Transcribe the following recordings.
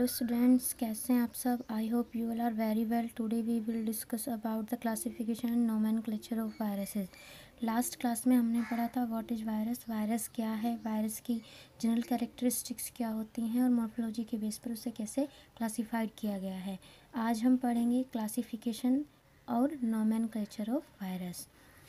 Hello students, कैसे हैं आप सब। I hope you all are very well. Today we will discuss about the classification and nomenclature of viruses. Last class में हमने पढ़ा था व्हाट इज़ वायरस, वायरस क्या है, वायरस की जनरल कैरेक्टरिस्टिक्स क्या होती हैं और मॉर्फोलॉजी के बेस पर उसे कैसे क्लासिफाइड किया गया है। आज हम पढ़ेंगे क्लासिफिकेशन और nomenclature of virus.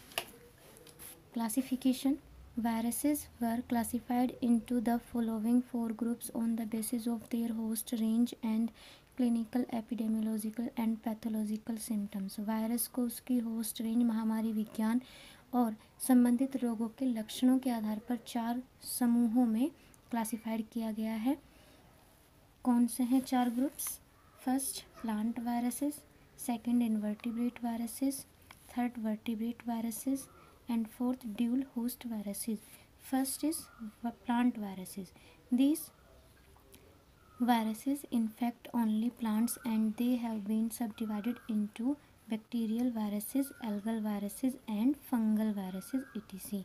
Classification. Viruses were classified into the following four groups on the basis of their host range and clinical, epidemiological and pathological symptoms. Virus को उसकी होस्ट रेंज, महामारी विज्ञान और संबंधित रोगों के लक्षणों के आधार पर चार समूहों में क्लासिफाइड किया गया है। कौन से हैं चार groups? First plant viruses, second invertebrate viruses, third vertebrate viruses and fourth dual host viruses. First is plant viruses. These viruses infect only plants and they have been subdivided into bacterial viruses, algal viruses and fungal viruses etc.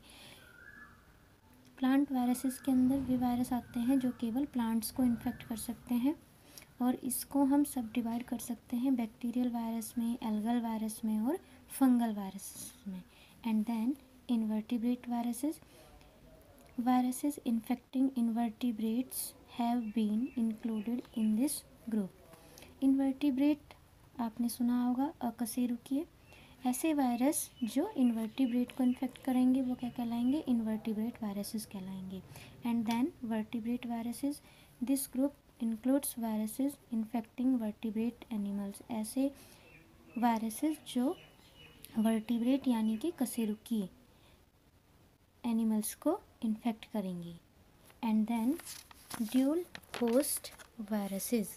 Plant viruses के अंदर वे virus आते हैं जो केवल plants को infect कर सकते हैं और इसको हम सब डिवाइड कर सकते हैं बैक्टीरियल वायरस में, एल्गल वायरस में और फंगल वायरस में। And then invertebrate viruses infecting invertebrates have been included in this group. invertebrate आपने सुना होगा, अकशेरुकीय। ऐसे वायरस जो इन्वर्टिब्रेट को इन्फेक्ट करेंगे वो क्या कहलाएंगे? इन्वर्टिब्रेट वायरसेस कहलाएंगे। And then vertebrate viruses, this group includes viruses infecting vertebrate animals. ऐसे वायरसेस जो वर्टिब्रेट यानी कि कशेरुकीय एनिमल्स को इन्फेक्ट करेंगी। And then dual host viruses,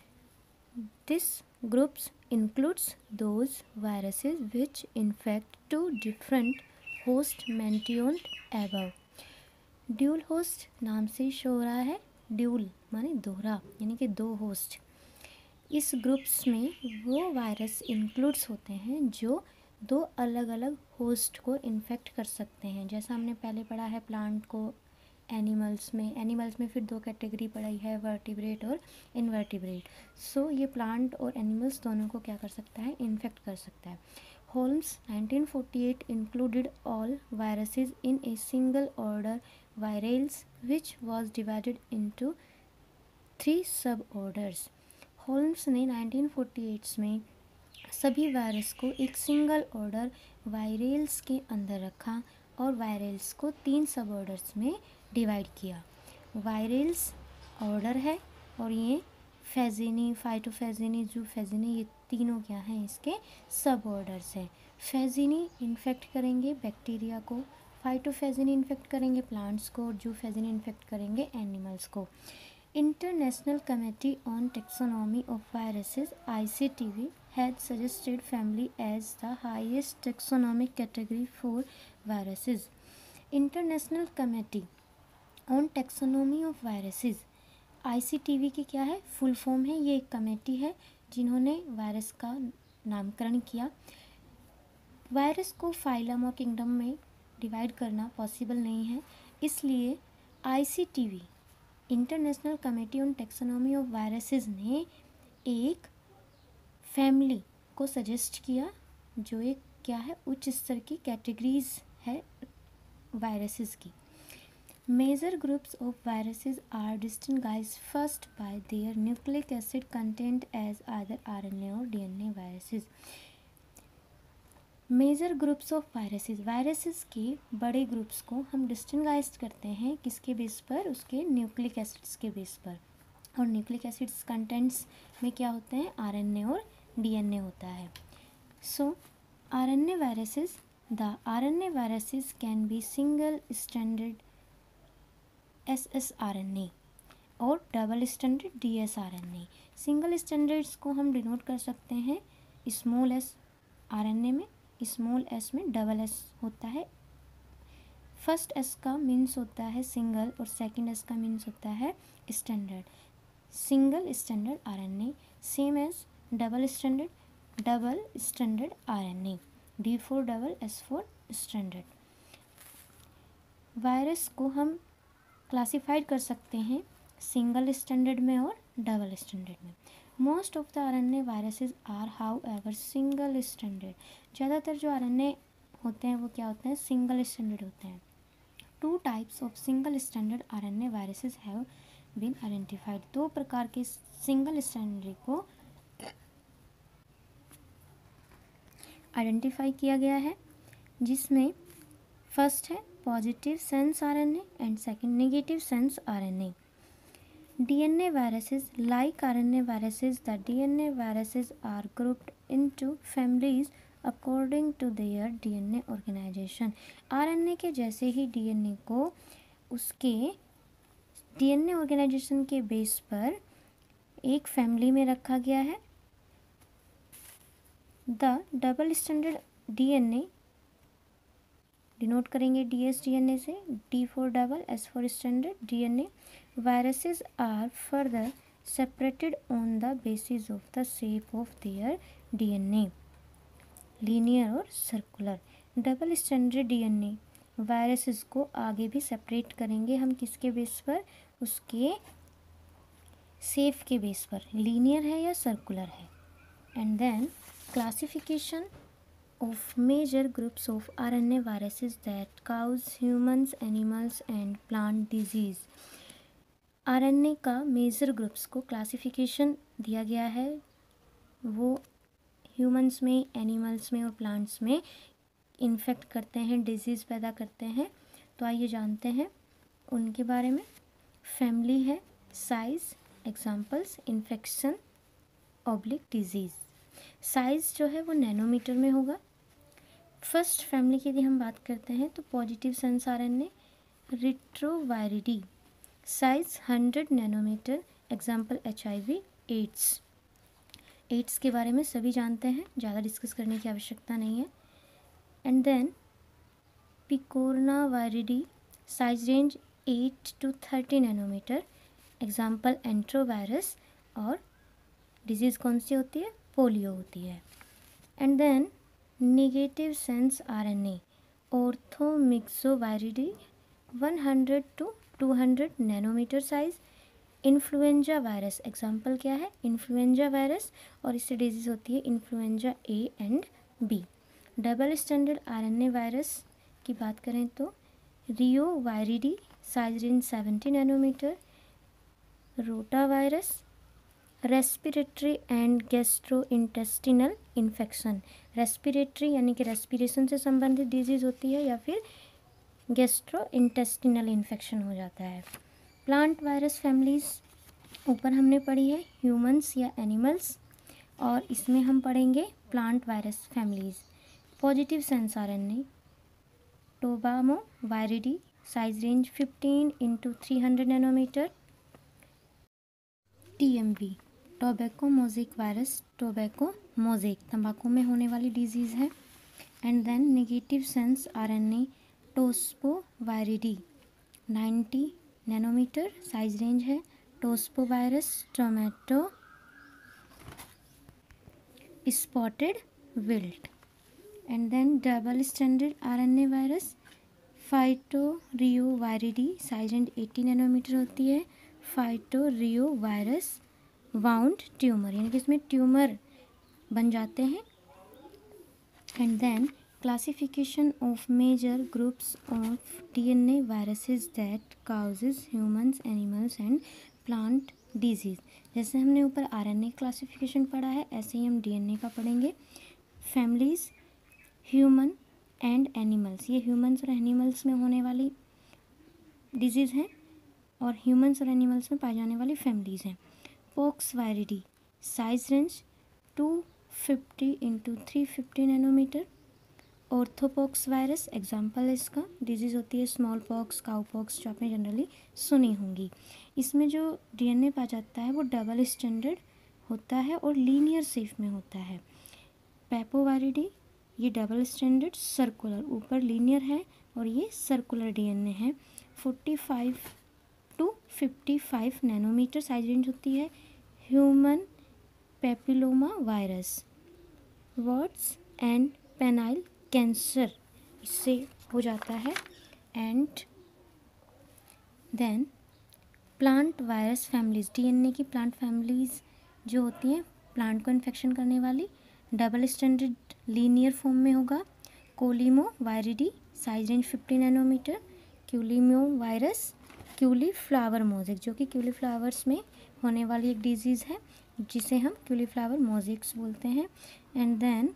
this groups includes those viruses which infect two different host mentioned above. Dual host नाम से ही show हो रहा है, ड्यूल माने दोहरा यानी कि दो होस्ट। इस ग्रुप्स में वो वायरस इंक्लूड्स होते हैं जो दो अलग अलग होस्ट को इन्फेक्ट कर सकते हैं। जैसा हमने पहले पढ़ा है प्लांट को एनिमल्स में फिर दो कैटेगरी पढ़ाई है, वर्टिब्रेट और इनवर्टिब्रेट। सो ये प्लांट और एनिमल्स दोनों को क्या कर सकता है? इन्फेक्ट कर सकता है। Holmes 1948 included all viruses in a single order Virales which was divided into 3 सब ऑर्डर्स। होल्म्स ने 1948 में सभी वायरस को एक सिंगल ऑर्डर वायरल्स के अंदर रखा और वायरल्स को 3 सब ऑर्डर्स में डिवाइड किया। वायरल्स ऑर्डर है और ये फेजिनी, फाइटोफेजिनी, जूफेजिनी, ये तीनों क्या हैं? इसके सब ऑर्डर्स हैं। फेजिनी इन्फेक्ट करेंगे बैक्टीरिया को, फाइटोफेजिनी इन्फेक्ट करेंगे प्लांट्स को और जूफेजिनी इन्फेक्ट करेंगे एनिमल्स को। International Committee on Taxonomy of Viruses (ICTV) had suggested family as the highest taxonomic category for viruses. International Committee on Taxonomy of Viruses ICTV की क्या है? फुल फॉर्म है। ये एक कमेटी है जिन्होंने वायरस का नामकरण किया। वायरस को फाइलम और किंगडम में डिवाइड करना पॉसिबल नहीं है, इसलिए ICTV international committee on taxonomy of viruses ने एक फैमिली को सजेस्ट किया जो एक क्या है? उच्च स्तर की कैटेगरीज है वायरसेस की। Major groups of viruses are distinguished first by their nucleic acid content as either RNA और DNA viruses. Major groups of viruses, viruses के बड़े ग्रुप्स को हम डिस्टिंग्विश करते हैं किसके बेस पर? उसके न्यूक्लिक एसिड्स के बेस पर। और न्यूक्लिक एसिड्स कंटेंट्स में क्या होते हैं? RNA और DNA होता है। So RNA viruses, the RNA viruses can be single standard ssRNA और double standard dsRNA। Single standards को हम डिनोट कर सकते हैं स्मॉल s RNA में, स्मॉल s में डबल s होता है। फर्स्ट s का मीन्स होता है सिंगल और सेकंड s का मीन्स होता है standard. Single standard RNA same as double standard RNA, D for double, S for standard. Virus को हम क्लासिफाइड कर सकते हैं सिंगल स्टैंडर्ड में और डबल स्टैंडर्ड में। Most of the RNA viruses are however single standard. ज़्यादातर जो आरएनए होते हैं वो क्या होते हैं, सिंगल स्टैंडर्ड होते हैं। 2 types of single standard RNA viruses have been identified. 2 प्रकार के सिंगल स्टैंडर्ड को आइडेंटिफाई किया गया है, जिसमें फर्स्ट है positive sense RNA and second negative sense RNA. DNA viruses, like RNA viruses, the DNA viruses are grouped into families according to their DNA organization। RNA के जैसे ही DNA को उसके DNA ऑर्गेनाइजेशन के बेस पर एक family में रखा गया है। The double standard DNA denote करेंगे dsDNA से, D for double, S for standard, DNA viruses are further separated on the basis of the shape of their DNA, linear और circular। Double standard DNA viruses को आगे भी separate करेंगे हम किसके base पर, उसके शेप के बेस पर, लीनियर है या सर्कुलर है। And then classification of major groups of RNA viruses that cause humans, animals and plant disease। RNA का मेजर ग्रुप्स को क्लासिफिकेशन दिया गया है, वो ह्यूमंस में, एनिमल्स में और प्लांट्स में इन्फेक्ट करते हैं, डिजीज़ पैदा करते हैं। तो आइए जानते हैं उनके बारे में। फैमिली है size, examples infection oblique disease. Size जो है वो नैनोमीटर में होगा। फर्स्ट फैमिली की यदि हम बात करते हैं तो positive sense RNA Retroviridae, size 100 nanometre, example HIV AIDS. AIDS के बारे में सभी जानते हैं, ज़्यादा डिस्कस करने की आवश्यकता नहीं है। And then Picornaviridae, size range 8 to 30 nanometre, example enterovirus. और डिजीज़ कौन सी होती है, पोलियो होती है। And then negative sense RNA Orthomyxoviridae, 100 to 200 nanometre size, influenza virus, example क्या है, इन्फ्लुएंजा वायरस। और इससे डिजीज़ होती है influenza A and B। Double standard RNA virus की बात करें तो Reoviridae, size range 70 nanometre, rotavirus. Respiratory and gastrointestinal infection, respiratory यानी कि रेस्पिरेशन से संबंधित डिजीज़ होती है या फिर गैस्ट्रोइंटेस्टिनल इन्फेक्शन हो जाता है। प्लांट वायरस फैमिलीज ऊपर हमने पढ़ी है, ह्यूमंस या एनिमल्स, और इसमें हम पढ़ेंगे plant virus families. Positive sense RNA Tobamoviridae, size range 15 into 300 nanometre. TMV tobacco mosaic virus, tobacco mosaic तंबाकू में होने वाली डिजीज़ है। And then negative sense RNA Tospoviridae, 90 nanometre size range है, tospovirus, tomato spotted wilt. And then double standard RNA virus Phytoreoviridae, size range 80 nanometre होती है, फाइटोरियो virus wound tumour, यानी कि इसमें ट्यूमर बन जाते हैं। And then classification of major groups of DNA viruses that causes humans, animals and plant disease. जैसे हमने ऊपर RNA क्लासिफिकेशन पढ़ा है, ऐसे ही हम DNA का पढ़ेंगे। फैमिलीज ह्यूमन एंड एनिमल्स, ये ह्यूमंस और एनिमल्स में होने वाली डिजीज़ हैं और ह्यूमंस और एनिमल्स में पाई जाने वाली फैमिलीज़ हैं। Poxviridae, size range 250 into 350 nanometre. Orthopoxvirus, example है इसका, डिजीज़ होती है स्मॉल पॉक्स, काउ पॉक्स, जो आपने जनरली सुनी होंगी। इसमें जो DNA पाया जाता है वो डबल स्टैंडर्ड होता है और लीनियर शेप में होता है। पैपोवायरिडी, ये डबल स्टैंडर्ड सर्कुलर, ऊपर लीनियर है और ये सर्कुलर DNA है। 45 to 55 नैनोमीटर साइज रेंज होती है। Human papilloma virus, warts and penile cancer इससे हो जाता है। And then plant virus families, DNA की प्लांट फैमिलीज जो होती हैं प्लांट को इन्फेक्शन करने वाली, डबल स्टैंडर्ड लीनियर फॉर्म में होगा। Caulimoviridae, size range 50 nanometre. Caulimovirus, cauliflower mosaic, जो कि क्यूलीफ्लावर्स में होने वाली एक डिजीज़ है जिसे हम क्यूलीफ्लावर मोज़ेक्स बोलते हैं। And then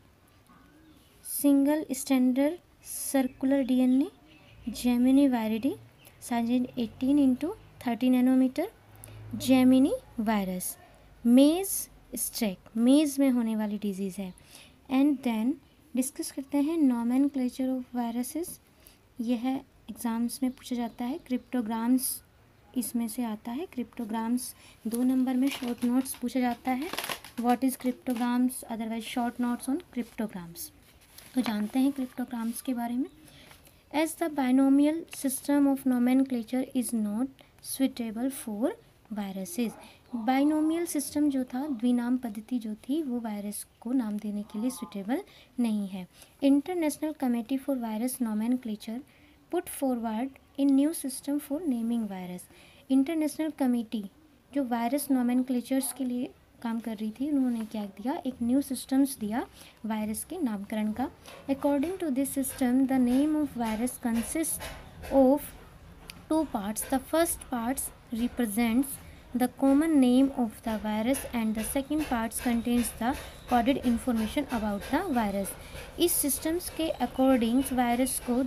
single standard circular DNA, Geminiviridae, size range 18x30 nanometre. Geminivirus, maize streak, maize में होने वाली डिजीज़ है। एंड देन डिस्कस करते हैं नॉमेनक्लेचर ऑफ वायरसेस। यह एग्ज़ाम्स में पूछा जाता है। क्रिप्टोग्राम्स इसमें से आता है। क्रिप्टोग्राम्स 2 नंबर में शॉर्ट नोट्स पूछा जाता है। What is cryptograms, otherwise short notes on cryptograms. तो जानते हैं क्रिप्टोग्राम्स के बारे में। As the binomial system of nomenclature is not suitable for viruses. Binomial system जो था, द्विनाम पद्धति जो थी, वो वायरस को नाम देने के लिए सुटेबल नहीं है। International committee for virus nomenclature put forward in new system for naming virus. International committee जो वायरस नोमेनक्लेचर्स के लिए काम कर रही थी, उन्होंने क्या दिया, एक न्यू सिस्टम्स दिया वायरस के नामकरण का। According to this system the name of virus consist of 2 parts. The first part represents the common name of the virus and the second part contains the coded information about the virus. इस systems के according virus को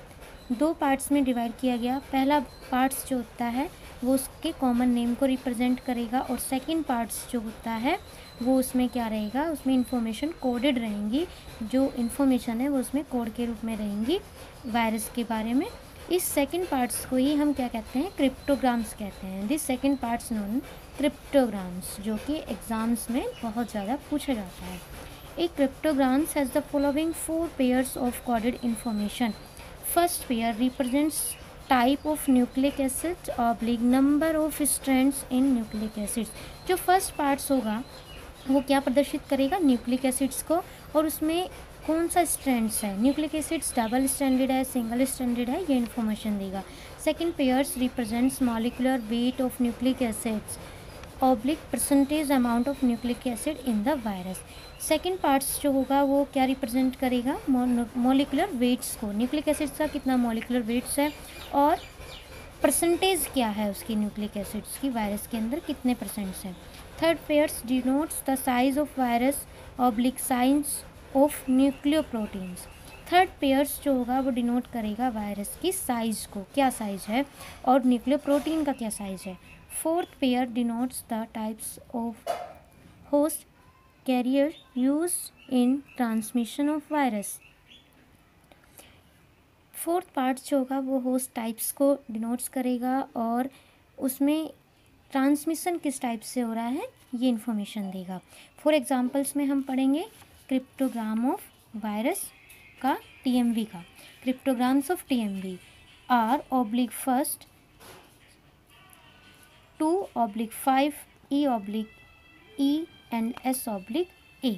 2 parts में divide किया गया। पहला parts जो होता है वो उसके कॉमन नेम को रिप्रेजेंट करेगा और सेकंड पार्ट्स जो होता है वो उसमें क्या रहेगा, उसमें इंफॉर्मेशन कोडेड रहेंगी। जो इन्फॉर्मेशन है वो उसमें कोड के रूप में रहेंगी वायरस के बारे में। इस सेकंड पार्ट्स को ही हम क्या कहते हैं, क्रिप्टोग्राम्स कहते हैं। This second parts known cryptograms, जो कि एग्जाम्स में बहुत ज़्यादा पूछा जाता है। A cryptograms has the following 4 pairs of coded information. First pair represents type of nucleic acid oblique number of strands in nucleic acids. जो फर्स्ट पार्ट्स होगा वो क्या प्रदर्शित करेगा, न्यूक्लिक एसिड्स को, और उसमें कौन सा स्ट्रैंड्स है, न्यूक्लिक एसिड्स डबल स्टैंडर्ड है, सिंगल स्टैंडर्ड है, ये इन्फॉर्मेशन देगा। Second pairs represents molecular weight of nucleic acids oblique percentage amount of nucleic acid in the virus. Second parts जो होगा वो क्या रिप्रेजेंट करेगा, मॉलिकुलर वेट्स को, न्यूक्लिक एसिड्स का कितना मॉलिकुलर वेट्स है और परसेंटेज क्या है उसकी, न्यूक्लिक एसिड्स की वायरस के अंदर कितने परसेंट्स हैं। Third pairs denotes the size of virus oblique size of nucleoproteins. Third pairs जो होगा वो डिनोट करेगा वायरस की साइज को, क्या साइज है, और न्यूक्लियोप्रोटीन का क्या साइज है। Fourth pair denotes the types of host carrier use in transmission of virus. Fourth part जो होगा वो होस्ट टाइप्स को डिनोट्स करेगा और उसमें ट्रांसमिशन किस टाइप से हो रहा है ये इन्फॉर्मेशन देगा। फॉर एग्जांपल्स में हम पढ़ेंगे क्रिप्टोग्राम ऑफ वायरस का, टीएमवी का। Cryptograms of TMV are oblique first 2/5 E/E and S/A।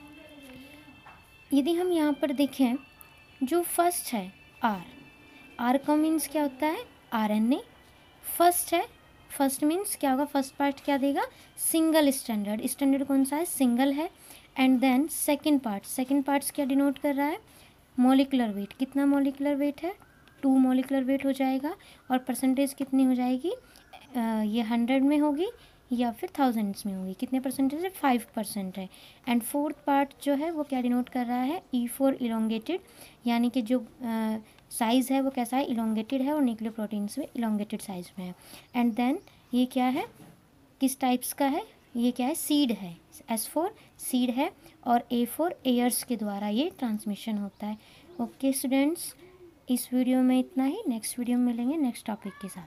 यदि हम यहाँ पर देखें जो फर्स्ट है आर का मीन्स क्या होता है, RNA फर्स्ट है। फर्स्ट मीन्स क्या होगा, फर्स्ट पार्ट क्या देगा, सिंगल स्टैंडर्ड, स्टैंडर्ड कौन सा है, सिंगल है। एंड देन सेकंड पार्ट्स क्या डिनोट कर रहा है, मॉलिकुलर वेट, कितना मॉलिकुलर वेट है, 2 मॉलिकुलर वेट हो जाएगा और परसेंटेज कितनी हो जाएगी, ये 100 में होगी या फिर थाउजेंड्स में होगी, कितने परसेंटेज है, 5% है। एंड फोर्थ पार्ट जो है वो क्या डिनोट कर रहा है, E फॉर इलोंगेटेड, यानी कि जो साइज़ है वो कैसा है, इलोंगेटेड है और न्यूक्लियोप्रोटीन्स में इलोंगेटेड साइज में है। एंड देन ये क्या है, किस टाइप्स का है, ये क्या है, सीड है, S फॉर सीड है और A फॉर एयर्स के द्वारा ये ट्रांसमिशन होता है। ओके स्टूडेंट्स, इस वीडियो में इतना ही, नेक्स्ट वीडियो में मिलेंगे नेक्स्ट टॉपिक के साथ।